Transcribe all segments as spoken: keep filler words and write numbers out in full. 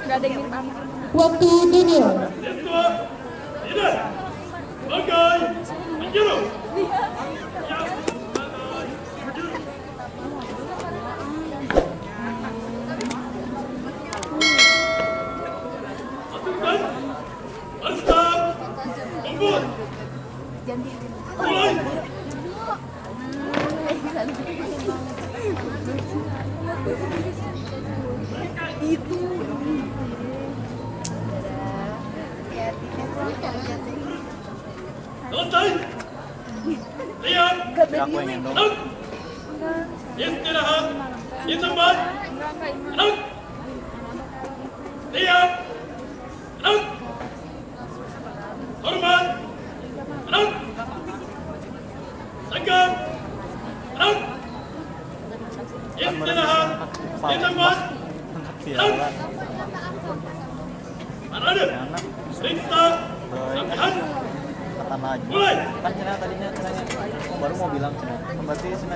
Nggak ada yang minta. Waktu junior. Tidak. Bagai. Menjuru. Masukkan. Berstart. Tunggu. Mulai. Itu. Selesai. Lihat. Aku yang gendong. Tenang. Istirahat. Di tempat. Tenang. Lihat. Tenang. Hormat. Tenang. Tegak. Tenang. Istirahat. Di tempat. Tenang. Parade. Perintah. Latihan. Kata maju. Mulai. Kan cina tadinya cenanya baru mau bilang cina. Berarti cina.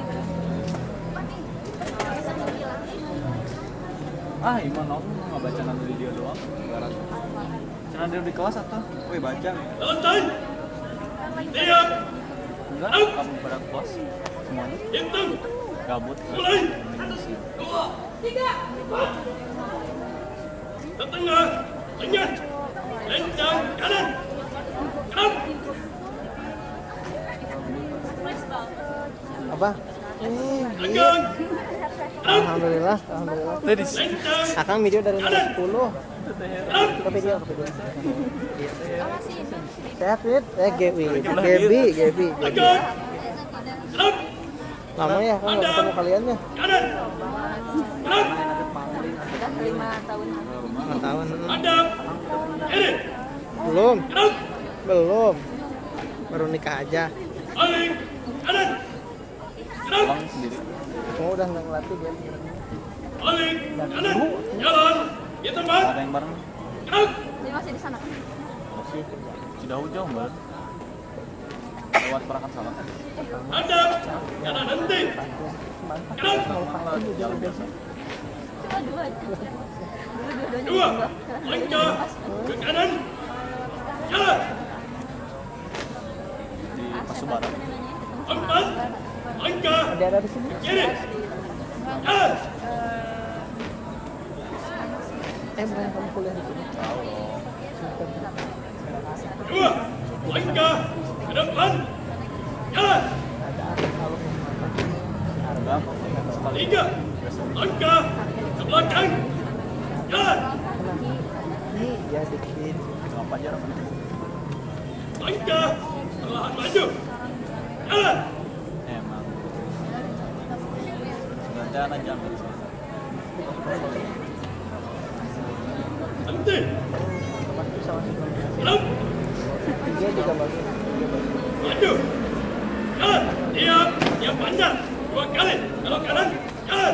Ah, Iman aku nggak baca nanti dia doang. Cina dia di kelas atau? Wih baca. Selesai. Lihat. Enggak, kamu pada kelas semuanya. Hitung. Gabut. Mulai. Dua. Tiga. Empat. Setengah. Lengan. Lencang kanan. Kanan. Apa? Eh, Tegang. Kanan. alhamdulillah, alhamdulillah. Ladies. Lencang. Akang video dari nomor sepuluh. Kanan. Ke video, ke video. Sehat, Wid? Eh, Gaby. Gaby, Gaby. Tegang. Kanan. Lama ya, kan nggak ketemu kalian ya? Kanan. Kanan. Sudah lima tahun. lima tahun. Hadap. Kiri. Belum, Kanan. belum. Baru nikah aja. Paling. Kanan. Kanan. Pulang sendiri. Kamu udah nggak ngelatih ya? Paling. Kanan. Jalan. Di tempat. Ada yang bareng? Kanan. Jadi masih di sana. Masih. Sudah jauh mbak. Lewat Perakan Salak. Hadap. Kanan nanti. Kanan. Cuma dua aja. Dua-duanya Dua. dua. Langkah. Ke kanan. Jalan. Di Pasubaran. Empat. Langkah. Ada ada di sini. Kiri. Jalan. Eh, bukan kamu kuliah di sini. Dua. Langkah. Ke depan. Jalan. Harga sekali. Tiga. Langkah. Ke belakang. Jalan. Nih, ya dikit. Apa aja namanya? Langkah. Perlahan maju. Jalan. Emang. Gantian aja ambil. Henti. Sama si Belum. dia juga bagus. Dia bagus. Maju. Jalan. Diam. Diam panjang. Dua kali. Belok kanan. Jalan.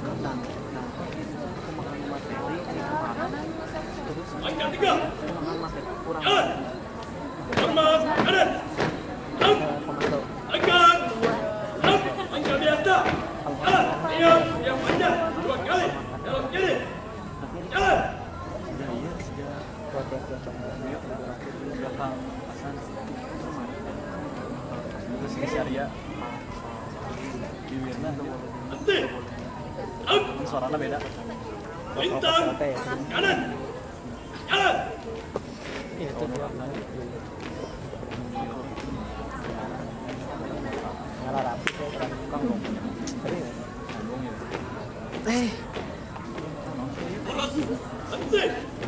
Langkah tiga. Jalan. Hormat. Kanan. Belum. Tegak. Belum. Langkah biasa. Jalan. Diam. Diam panjang. Dua kali. Belok kiri. Jalan. Belakang Hasan. Terus ini si Arya. Di Wirna. Henti. Belum. Ini suaranya beda. Bintang. Kanan. Jalan. Iya, itu dia. Ngalah rapi kok kan. Kang dong. Serius. Ngomong ya. Eh, Lurus. Henti.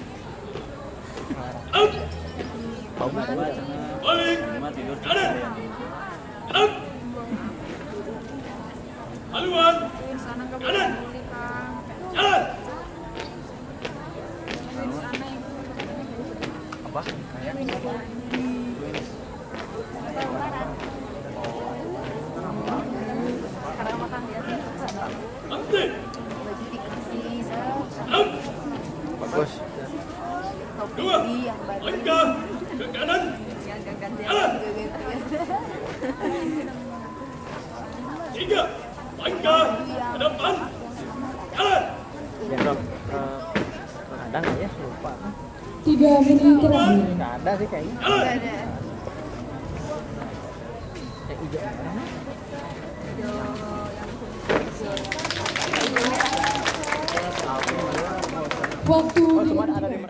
Belum. kamu kan Balik. Lima tidur. Kanan. Belum. Haluan. Kanan. Jalan. Apa? Kayak Karena makan dia. Henti. Baju dikasih. Belum. bagus. Dua. Langkah. Ke kanan. Yang ganti. Jalan. Tiga. Langkah. Ke depan. Jalan. Gendong ke ke kanan. Ada nggak ya? Lupa. Tiga menit terakhir. Nggak ada sih kayaknya. Nggak ada. Yang hijau mana? Hijau yang hijau merah. Waktu Oh, cuma ada di